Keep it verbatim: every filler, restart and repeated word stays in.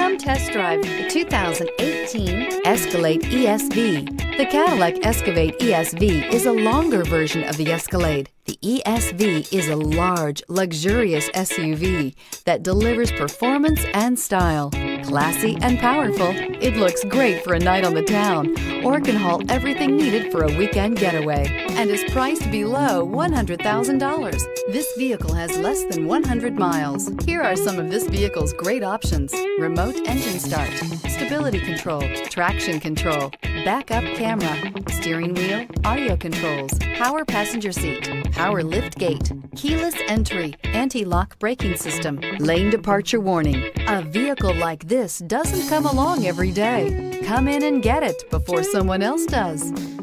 Come test drive the two thousand eighteen Escalade E S V. The Cadillac Escalade E S V is a longer version of the Escalade. The E S V is a large, luxurious S U V that delivers performance and style. Classy and powerful, it looks great for a night on the town or can haul everything needed for a weekend getaway and is priced below one hundred thousand dollars. This vehicle has less than one hundred miles. Here are some of this vehicle's great options: remote engine start, stability control, traction control, backup camera, steering wheel audio controls, power passenger seat, power lift gate, keyless entry, anti-lock braking system, lane departure warning. A vehicle like this doesn't come along every day. Come in and get it before someone else does.